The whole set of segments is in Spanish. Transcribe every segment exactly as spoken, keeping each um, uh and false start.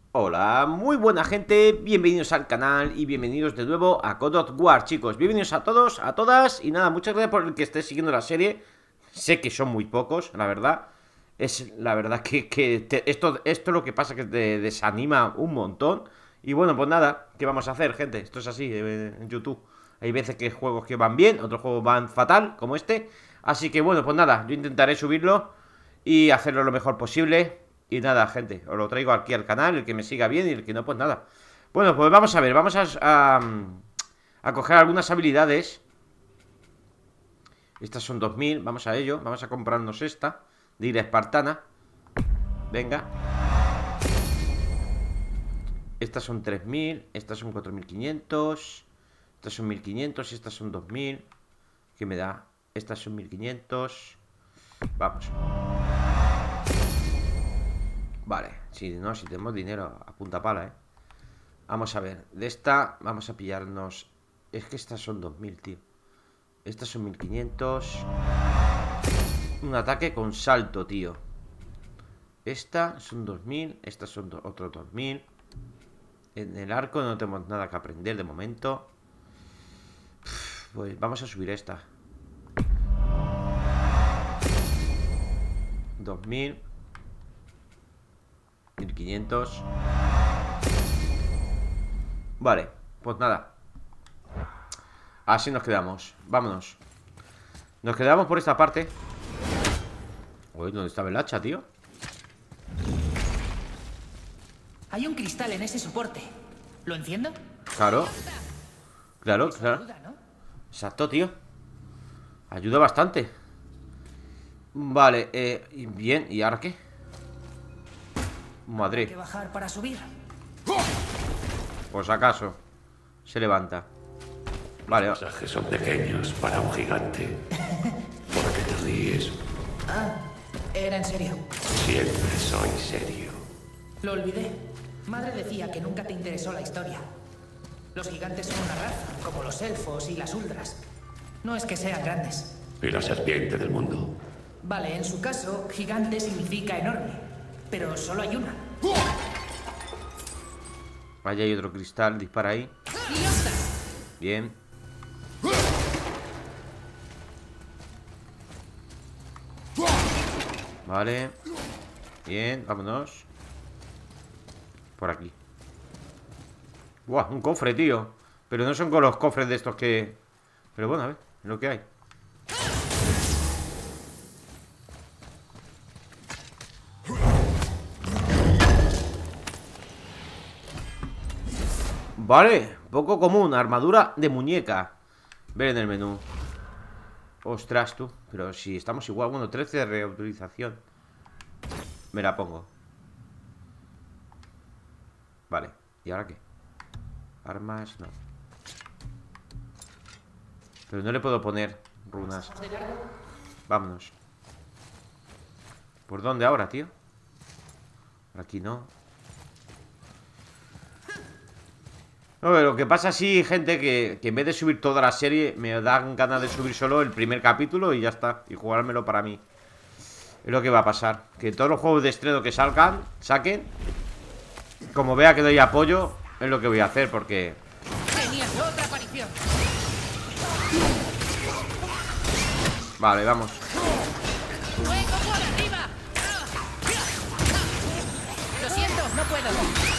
Hola, muy buena gente, bienvenidos al canal y bienvenidos de nuevo a God of War, chicos. Bienvenidos a todos, a todas, y nada, muchas gracias por el que esté siguiendo la serie. Sé que son muy pocos, la verdad. Es la verdad que, que te- esto, esto es lo que pasa, que te desanima un montón. Y bueno, pues nada, ¿qué vamos a hacer, gente? Esto es así, eh, en YouTube. Hay veces que hay juegos que van bien, otros juegos van fatal, como este. Así que bueno, pues nada, yo intentaré subirlo y hacerlo lo mejor posible. Y nada, gente, os lo traigo aquí al canal, el que me siga bien y el que no, pues nada. Bueno, pues vamos a ver, vamos a, a, a coger algunas habilidades. Estas son dos mil, vamos a ello. Vamos a comprarnos esta, de ira espartana. Venga. Estas son tres mil, estas son cuatro mil quinientos. Estas son mil quinientos y estas son dos mil. ¿Qué me da? Estas son mil quinientos. Vamos. Vale, si no, si tenemos dinero a punta pala, eh. Vamos a ver, de esta vamos a pillarnos. Es que estas son dos mil, tío. Estas son mil quinientos. Un ataque con salto, tío. Esta son dos mil. Estas son do otros dos mil. En el arco no tenemos nada que aprender de momento. Pues vamos a subir esta. dos mil. mil quinientos. Vale, pues nada. Así nos quedamos. Vámonos. Nos quedamos por esta parte. Uy, ¿dónde estaba el hacha, tío? Hay un cristal en ese soporte. ¿Lo enciendo? Claro. Claro, Eso claro. ayuda, ¿no? Exacto, tío. Ayuda bastante. Vale, eh, y bien, ¿y ahora qué? Hay que Madre, bajar para subir. por si acaso. Se levanta. Vale, va. Los pasajes son pequeños para un gigante. ¿Por qué te ríes? Ah, era en serio. Siempre soy serio. Lo olvidé. Madre decía que nunca te interesó la historia. Los gigantes son una raza, como los elfos y las uldras. No es que sean grandes. Y la serpiente del mundo. Vale, en su caso, gigante significa enorme. Pero solo hay una. Allá hay otro cristal, dispara ahí. ¡Liosta! Bien. Vale. Bien, vámonos. Por aquí. Buah, un cofre, tío. Pero no son con los cofres de estos que... Pero bueno, a ver, es lo que hay. Vale, poco común. Armadura de muñeca. Ver en el menú. Ostras, tú. Pero si estamos igual. Bueno, trece de reutilización. Me la pongo. Vale, ¿y ahora qué? Armas, no. Pero no le puedo poner runas. Vámonos. ¿Por dónde ahora, tío? Por aquí no. No, pero lo que pasa sí, gente, que, que en vez de subir toda la serie, me dan ganas de subir solo el primer capítulo y ya está. Y jugármelo para mí. Es lo que va a pasar. Que todos los juegos de estreno que salgan, saquen, como vea que doy apoyo, es lo que voy a hacer, porque... Tenías otra aparición. Vale, vamos. ¡Fuego por arriba! Lo siento, no puedo.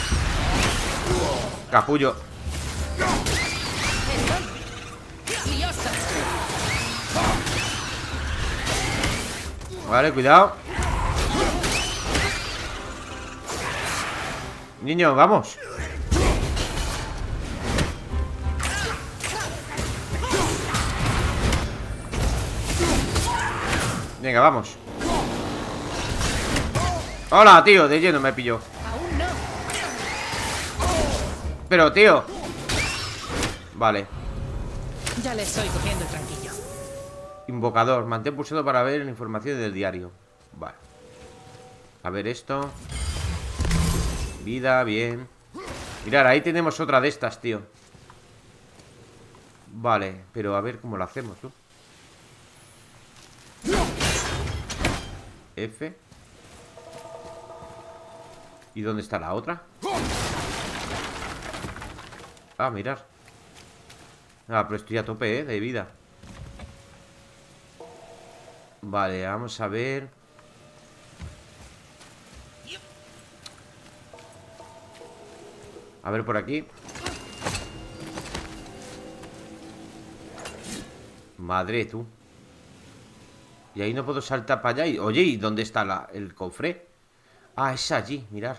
Capullo. ¡Liosta! Vale, cuidado. Niño, vamos. Venga, vamos. Hola, tío, de lleno me pilló. Aún no. Pero, tío. Vale. Ya le estoy cogiendo el tranquillo. Invocador, mantén pulsado para ver la información del diario. Vale. A ver esto. Vida, bien. Mirad, ahí tenemos otra de estas, tío. Vale, pero a ver cómo lo hacemos, tú. F. ¿Y dónde está la otra? Ah, mirar. Ah, pero estoy a tope, ¿eh? De vida. Vale, vamos a ver. A ver por aquí. Madre, tú. Y ahí no puedo saltar para allá. Y, oye, ¿y dónde está la, el cofre? Ah, es allí, mirad.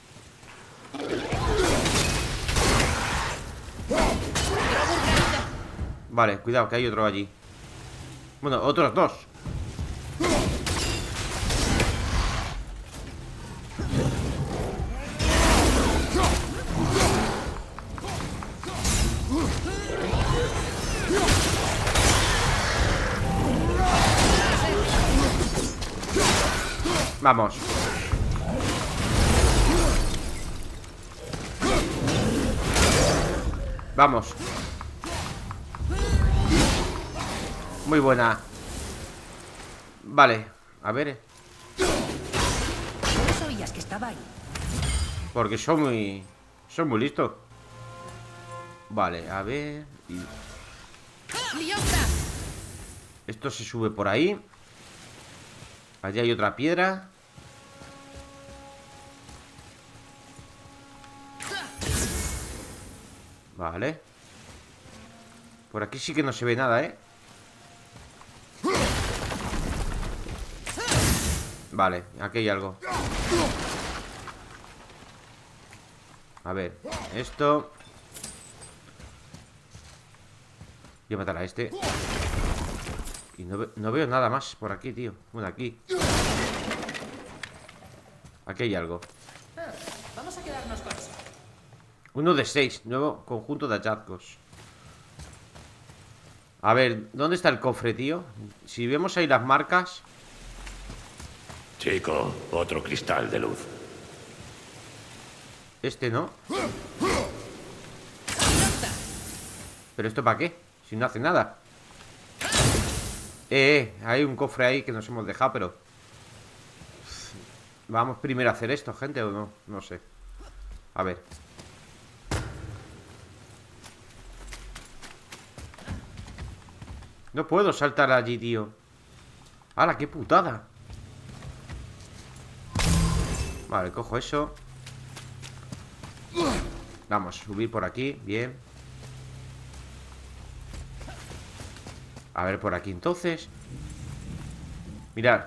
Vale, cuidado, que hay otro allí. Bueno, otros dos. Vamos. Vamos. Muy buena. Vale, a ver. ¿Cómo sabías que estaba ahí? Porque son muy... Son muy listos. Vale, a ver y... Esto se sube por ahí. Allí hay otra piedra. Vale. Por aquí sí que no se ve nada, ¿eh? Vale, aquí hay algo. A ver, esto. Voy a matar a este. Y no, ve no veo nada más por aquí, tío. Bueno, aquí. Aquí hay algo. Ah, vamos a quedarnos con eso. Uno de seis. Nuevo conjunto de hallazgos. A ver, ¿dónde está el cofre, tío? Si vemos ahí las marcas. Chico, otro cristal de luz. Este no. ¿Pero esto para qué? Si no hace nada. Eh, eh, hay un cofre ahí que nos hemos dejado, pero... Vamos primero a hacer esto, gente, ¿o no? No sé. A ver. No puedo saltar allí, tío. ¡Hala, qué putada! Vale, cojo eso. Vamos, subir por aquí, bien. A ver por aquí entonces. Mirad.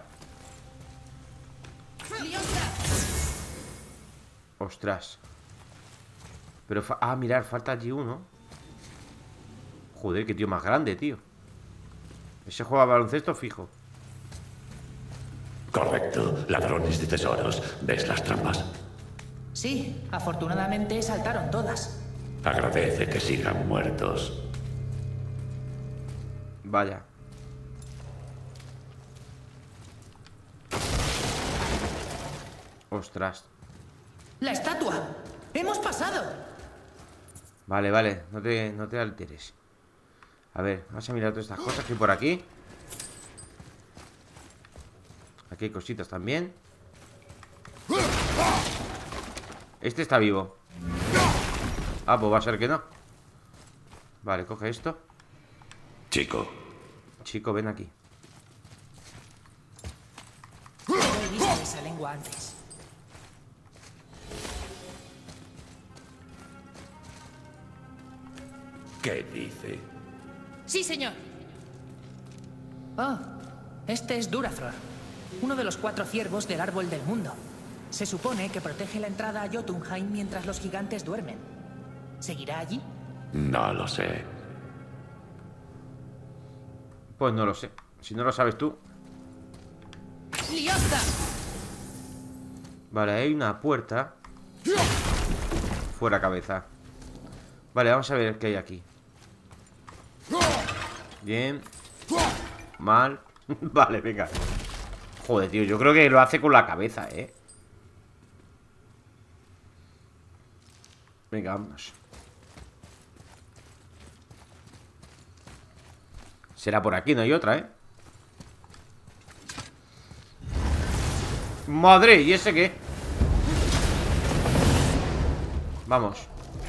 Ostras. Pero, fa ah, mirad, falta allí uno. Joder, qué tío más grande, tío. Ese juega baloncesto fijo. Correcto, ladrones de tesoros. ¿Ves las trampas? Sí, afortunadamente saltaron todas. Agradece que sigan muertos. Vaya. Ostras. ¡La estatua! ¡Hemos pasado! Vale, vale, no te, no te alteres. A ver, vamos a mirar todas estas cosas que hay por aquí. Aquí hay cositas también. Este está vivo. Ah, pues va a ser que no. Vale, coge esto. Chico. Chico, ven aquí. No he visto esa lengua antes. ¿Qué dice? Sí, señor. Oh, este es Durathor, uno de los cuatro ciervos del árbol del mundo. Se supone que protege la entrada a Jotunheim mientras los gigantes duermen. ¿Seguirá allí? No lo sé. Pues no lo sé. Si no lo sabes tú. ¡Liosta! Vale, hay una puerta. Fuera cabeza. Vale, vamos a ver qué hay aquí. Bien. Mal. Vale, venga. Joder, tío, yo creo que lo hace con la cabeza, eh. Venga, vámonos. Será por aquí, no hay otra, eh. Madre, ¿y ese qué? Vamos.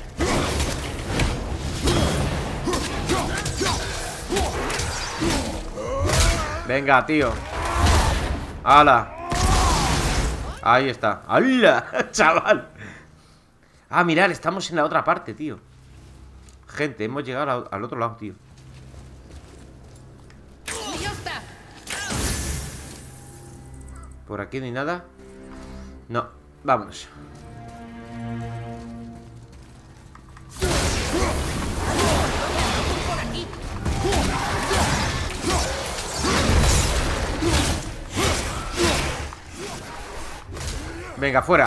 Venga, tío. ¡Hala! Ahí está. ¡Hala! Chaval. Ah, mirad, estamos en la otra parte, tío. Gente, hemos llegado al, al otro lado, tío. Por aquí no hay nada. No, vámonos. Venga, fuera.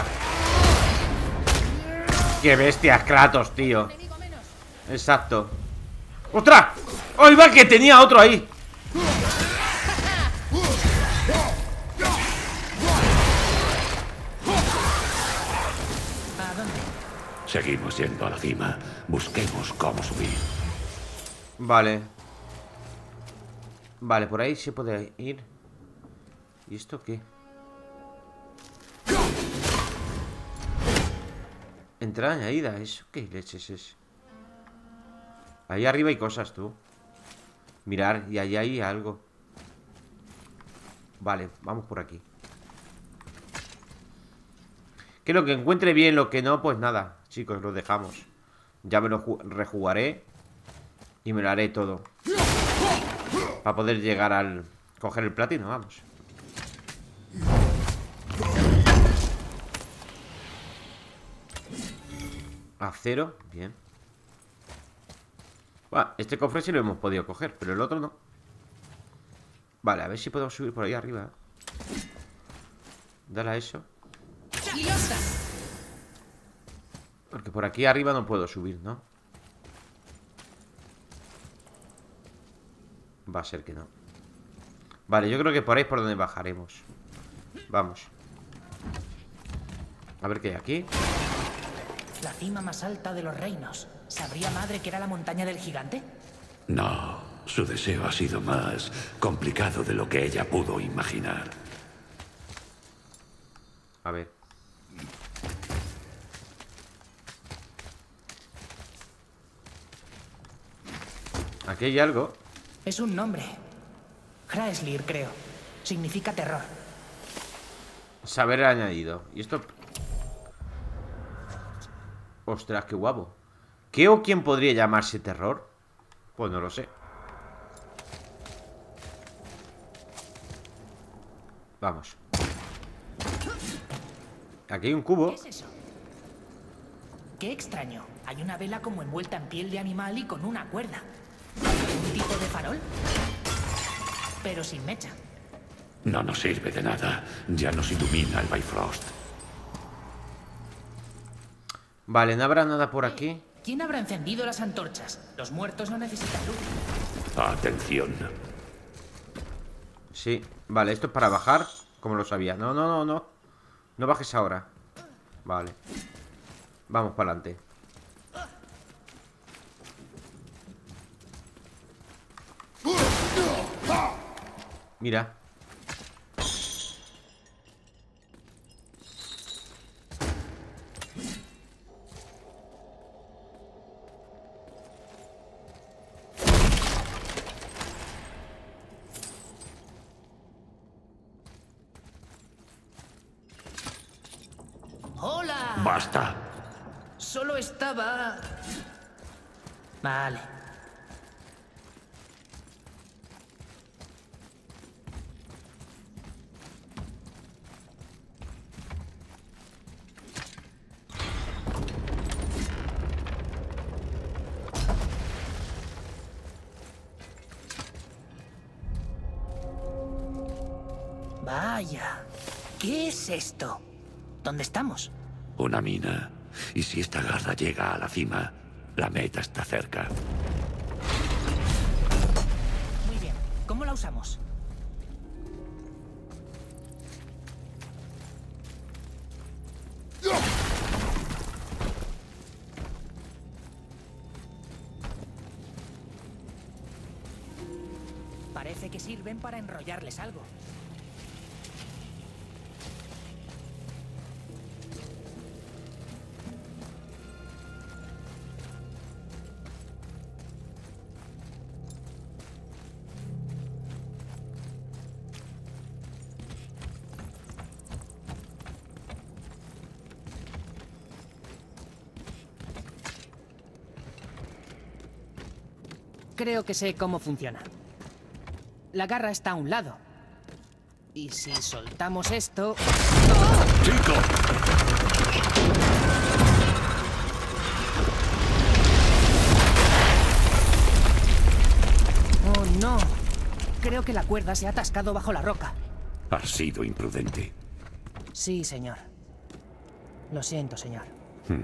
Qué bestias, Kratos, tío. Exacto. ¡Ostras! ¡Oh, iba que tenía otro ahí! ¿A dónde? Seguimos yendo a la cima. Busquemos cómo subir. Vale. Vale, por ahí se puede ir. ¿Y esto qué? Entrada añadida. ¿Eso qué leches es? Ahí arriba hay cosas, tú. Mirar, y ahí hay algo. Vale, vamos por aquí. Que lo que encuentre bien, lo que no, pues nada. Chicos, lo dejamos. Ya me lo rejugaré. Y me lo haré todo. Para poder llegar al... coger el platino, vamos. Acero, bien. Bueno, este cofre sí lo hemos podido coger, pero el otro no. Vale, a ver si podemos subir por ahí arriba. Dale a eso. Porque por aquí arriba no puedo subir, ¿no? Va a ser que no. Vale, yo creo que por ahí es por donde bajaremos. Vamos. A ver qué hay aquí. La cima más alta de los reinos. ¿Sabría madre que era la montaña del gigante? No, su deseo ha sido más complicado de lo que ella pudo imaginar. A ver. Aquí hay algo. Es un nombre. Hraeslir, creo. Significa terror. Saber añadido. Y esto... Ostras, qué guapo. ¿Qué o quién podría llamarse terror? Pues no lo sé. Vamos. Aquí hay un cubo. ¿Qué es eso? Qué extraño. Hay una vela como envuelta en piel de animal y con una cuerda. ¿Un tipo de farol? Pero sin mecha. No nos sirve de nada. Ya nos ilumina el Bifrost. Vale, no habrá nada por aquí. ¿Quién habrá encendido las antorchas? Los muertos no necesitan luz. Atención. Sí, vale, esto es para bajar. Como lo sabía. No, no, no, no. No bajes ahora. Vale. Vamos para adelante. Mira. ¡Hola! Basta. Solo estaba... Vale. Vaya. ¿Qué es esto? ¿Dónde estamos? Una mina. Y si esta garra llega a la cima, la meta está cerca. Muy bien. ¿Cómo la usamos? Parece que sirven para enrollarles algo. Creo que sé cómo funciona. La garra está a un lado. Y si soltamos esto... ¡Chico! Oh, no. Creo que la cuerda se ha atascado bajo la roca. Has sido imprudente. Sí, señor. Lo siento, señor. Hmm.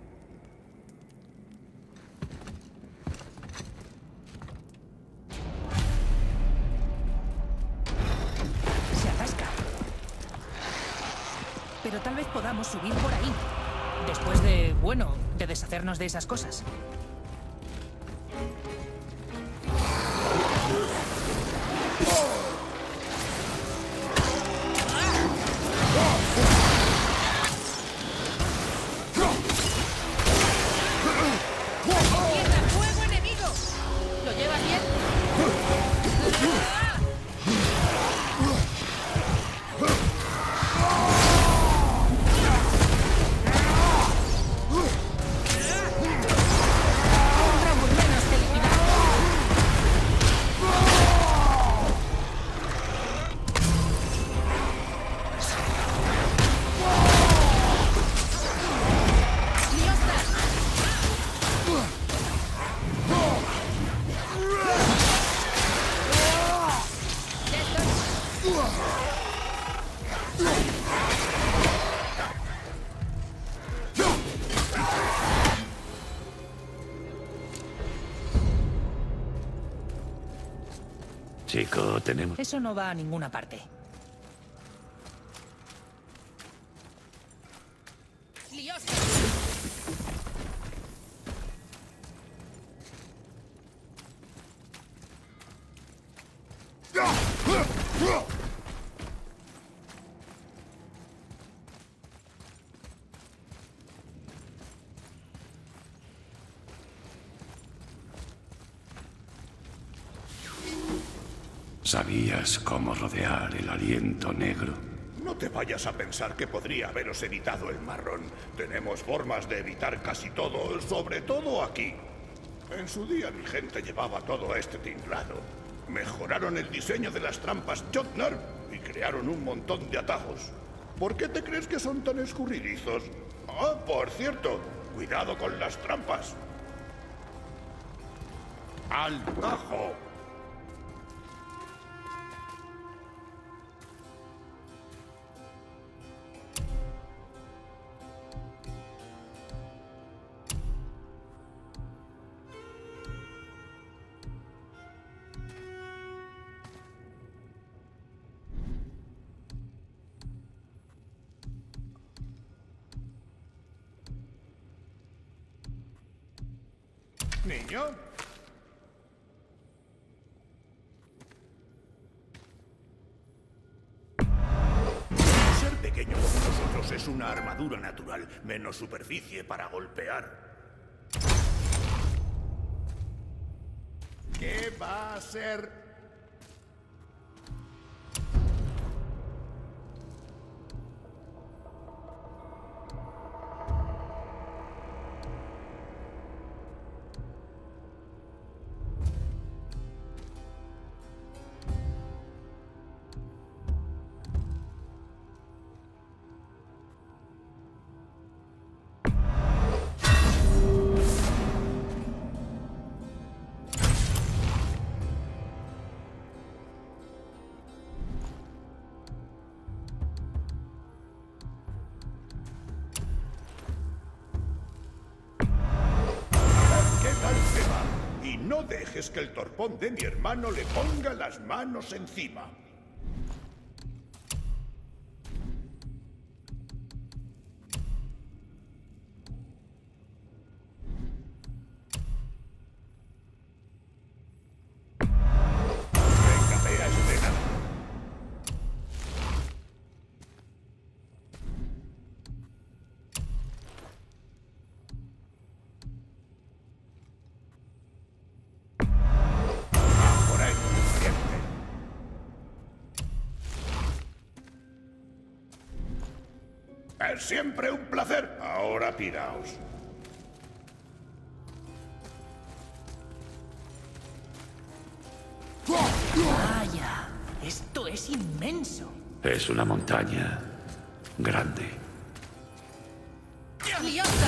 Se atasca. Pero tal vez podamos subir por ahí. Después de, bueno, de deshacernos de esas cosas. Chico, tenemos... Eso no va a ninguna parte. ¿Sabías cómo rodear el aliento negro? No te vayas a pensar que podría haberos evitado el marrón. Tenemos formas de evitar casi todo, sobre todo aquí. En su día mi gente llevaba todo este tinglado. Mejoraron el diseño de las trampas Jotnar y crearon un montón de atajos. ¿Por qué te crees que son tan escurridizos? Ah, por cierto, cuidado con las trampas. ¡Al tajo! ¿Niño? Ser pequeño como nosotros es una armadura natural, menos superficie para golpear. ¿Qué va a ser? No dejes que el torpón de mi hermano le ponga las manos encima. Venga, ve a escena. Es siempre un placer. Ahora piraos. Es inmenso. Es una montaña grande. ¡Liosta!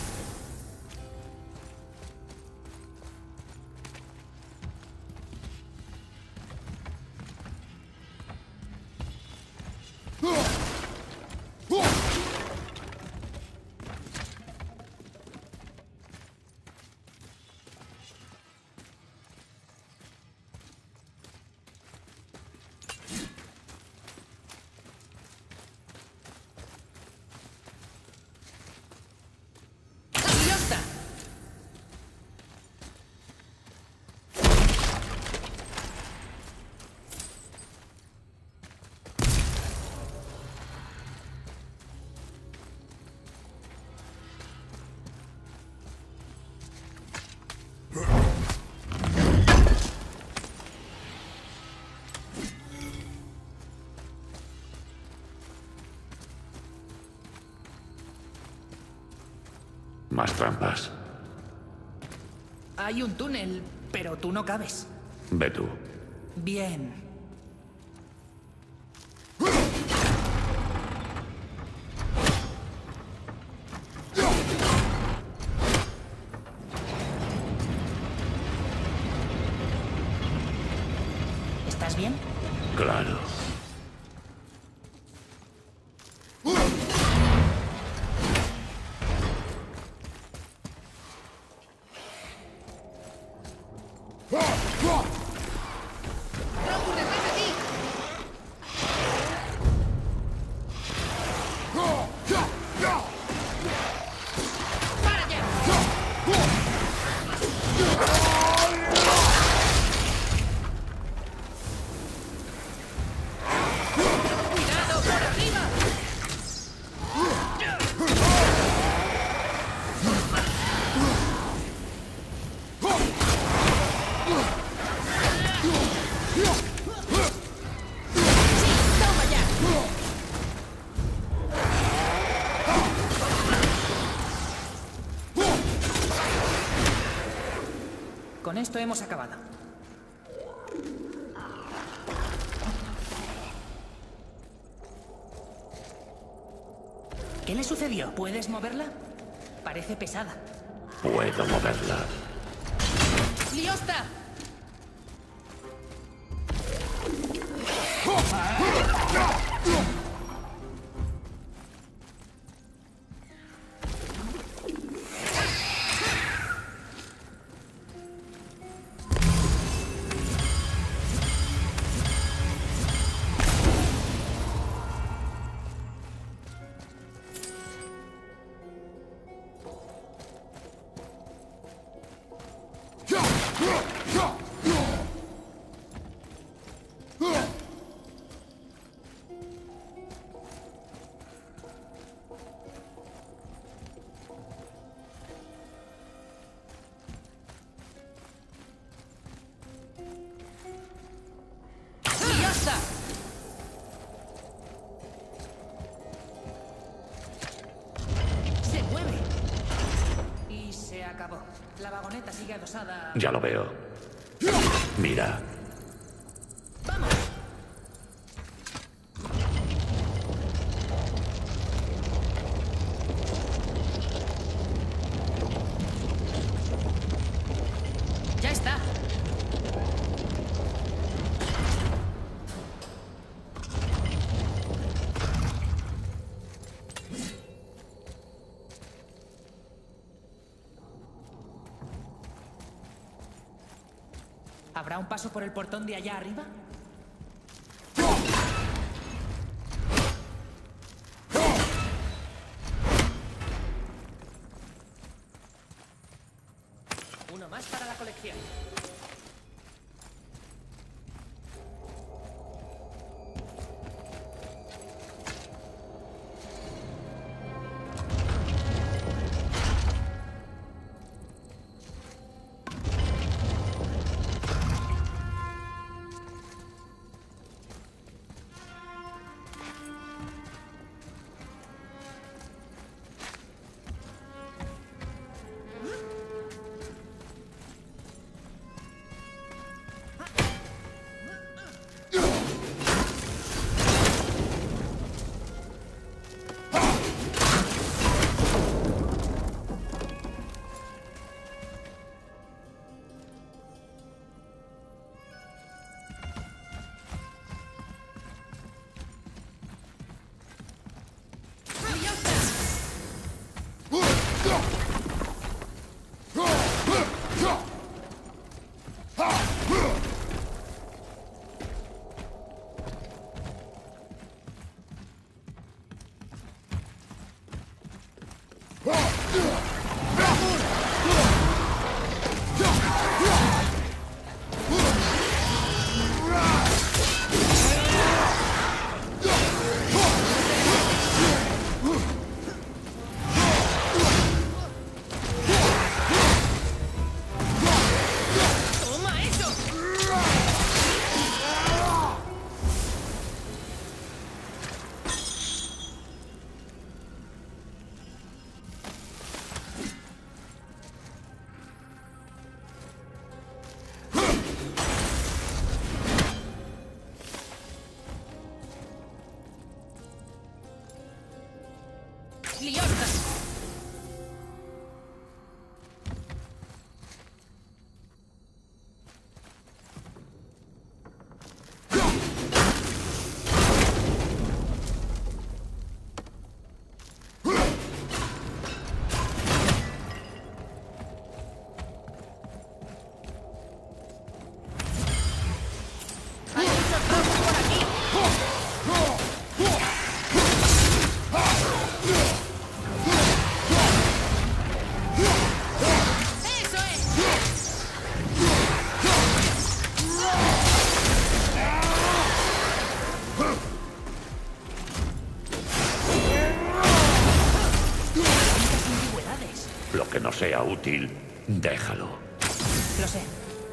Más trampas. Hay un túnel, pero tú no cabes. Ve tú. Bien. ¿Estás bien? Claro. Con esto hemos acabado. ¿Qué le sucedió? ¿Puedes moverla? Parece pesada. Puedo moverla. ¡Liosta! Se mueve. Y se acabó. La vagoneta sigue adosada. Ya lo veo. Mira. ¡Vamos! Ya está. ¿Habrá un paso por el portón de allá arriba? Uno más para la colección. Lo que no sea útil, déjalo. Lo sé.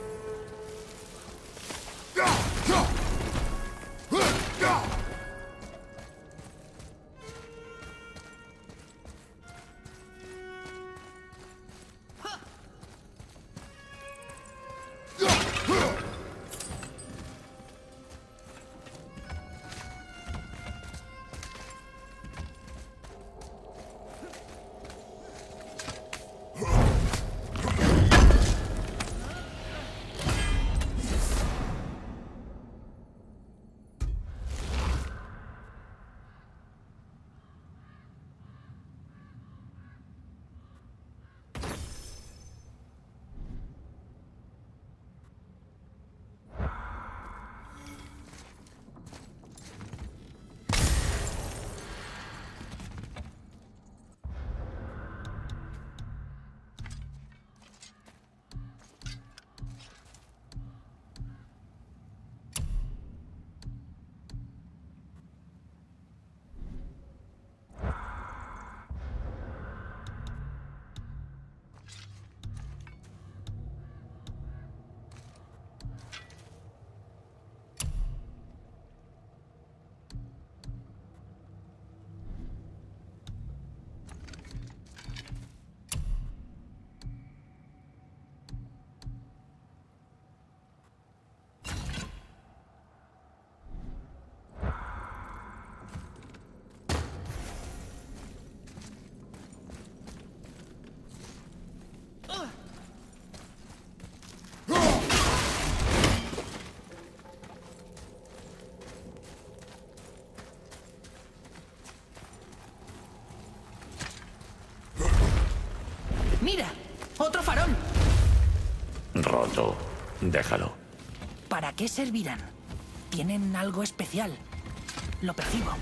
¡Mira! ¡Otro farol! Roto. Déjalo. ¿Para qué servirán? Tienen algo especial. Lo percibo.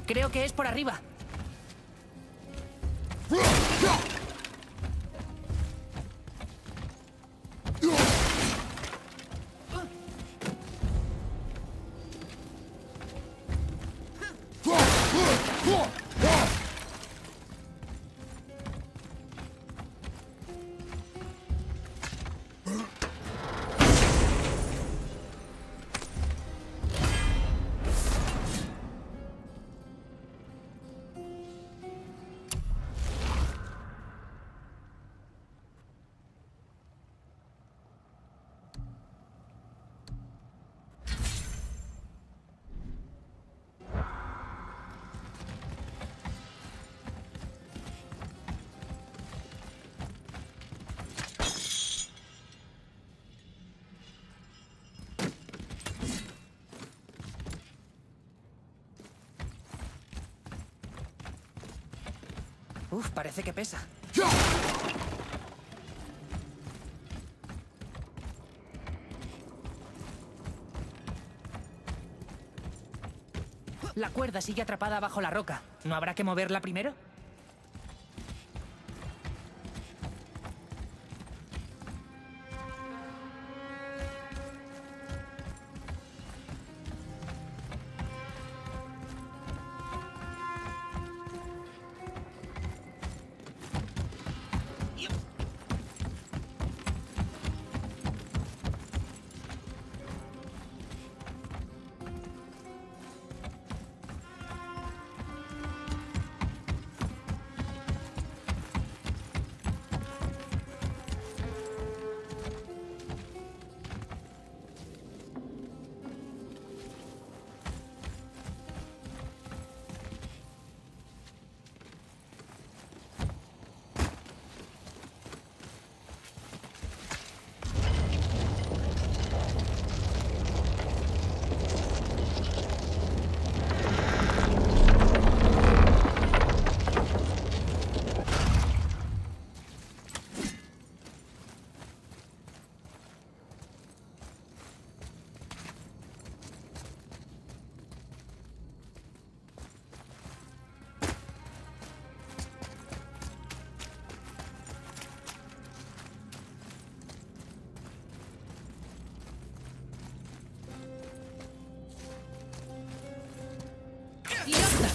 Creo que es por arriba. Uf, parece que pesa. La cuerda sigue atrapada bajo la roca. ¿No habrá que moverla primero? ¡Y ya está!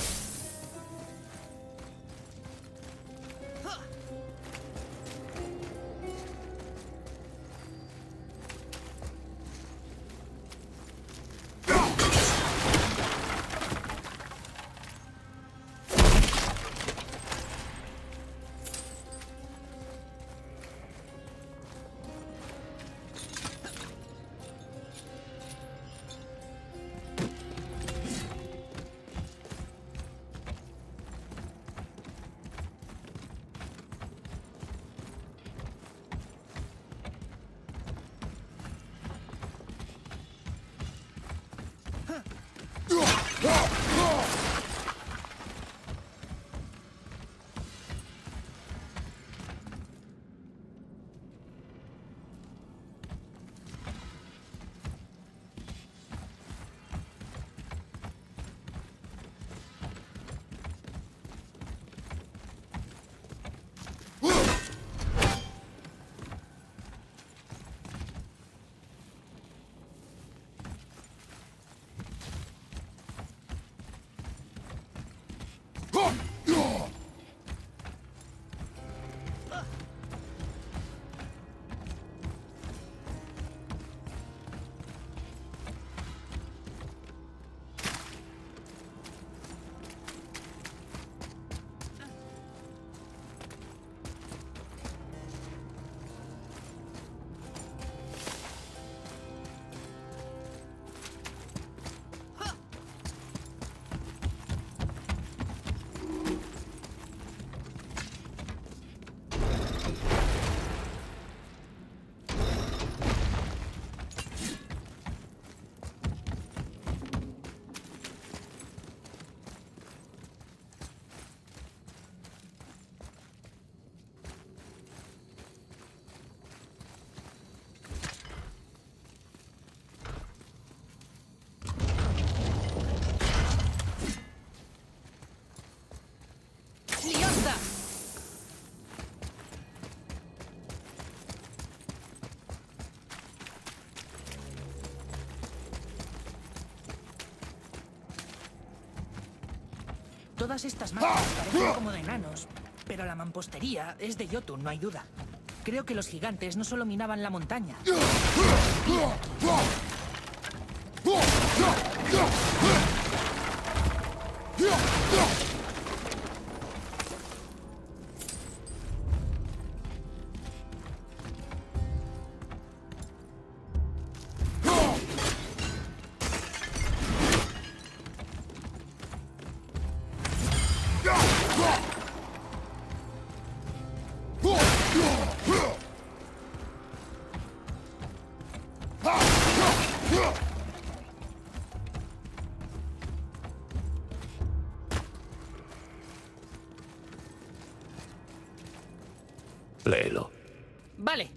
Todas estas máquinas parecen como de enanos, pero la mampostería es de Jotun, no hay duda. Creo que los gigantes no solo minaban la montaña. Léelo. Vale.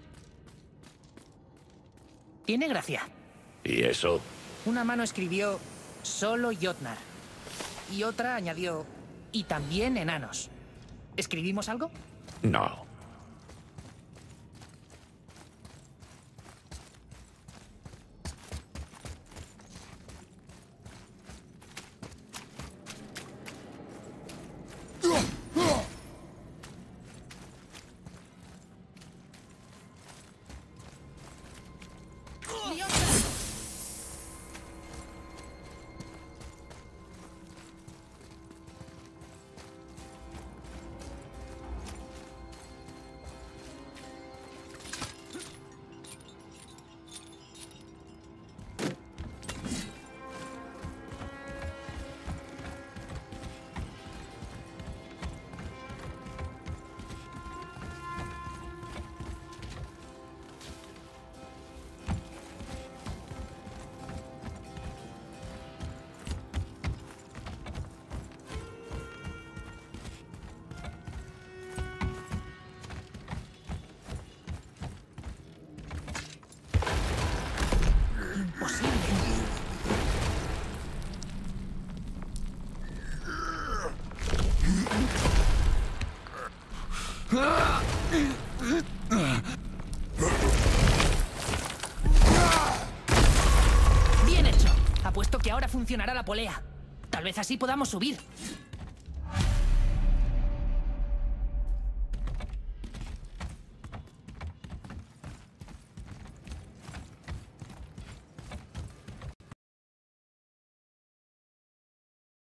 Tiene gracia. ¿Y eso? Una mano escribió solo Jotnar. Y otra añadió y también enanos. ¿Escribimos algo? No. Bien hecho. Apuesto que ahora funcionará la polea. Tal vez así podamos subir.